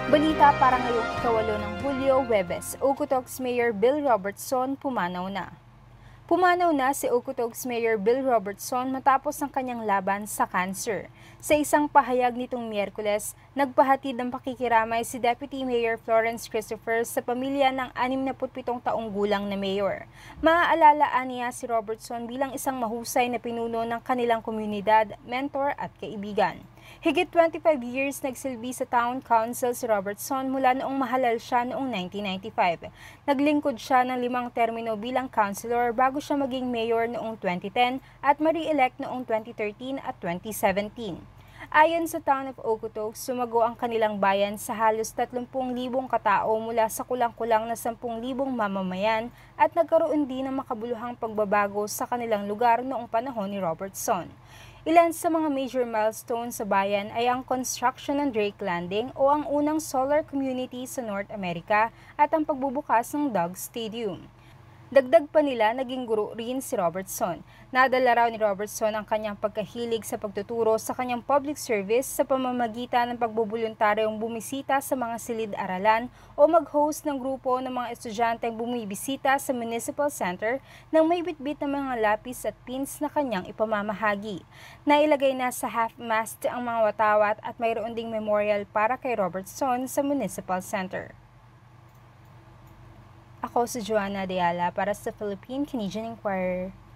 Balita para ngayong ika-8 ng Hulyo, Huwebes, Okotoks Mayor Bill Robertson pumanaw na. Pumanaw na si Okotoks Mayor Bill Robertson matapos ang kanyang laban sa cancer. Sa isang pahayag nitong Miyerkules, nagpahatid ng pakikiramay si Deputy Mayor Florence Christopher sa pamilya ng 67 taong gulang na mayor. Maaalala niya si Robertson bilang isang mahusay na pinuno ng kanilang komunidad, mentor at kaibigan. Higit 25 years nagsilbi sa Town Council si Robertson mula noong mahalal siya noong 1995. Naglingkod siya ng 5 termino bilang councilor bago siya maging mayor noong 2010 at ma-re-elect noong 2013 at 2017. Ayon sa Town of Okotoks, sumago ang kanilang bayan sa halos 30,000 katao mula sa kulang-kulang na 10,000 mamamayan at nagkaroon din ng makabuluhang pagbabago sa kanilang lugar noong panahon ni Robertson. Ilan sa mga major milestones sa bayan ay ang construction ng Drake Landing o ang unang solar community sa North America at ang pagbubukas ng Dog Stadium. Dagdag pa nila, naging guro rin si Robertson. Nadala raw ni Robertson ang kanyang pagkahilig sa pagtuturo sa kanyang public service sa pamamagitan ng pagbubuluntaryong bumisita sa mga silid-aralan o mag-host ng grupo ng mga estudyanteng bumibisita sa Municipal Center nang may bitbit ng mga lapis at pins na kanyang ipamamahagi. Nailagay na sa half-mast ang mga watawat at mayroon ding memorial para kay Robertson sa Municipal Center. Ako si Joanna Deala para sa Philippine Canadian Inquirer.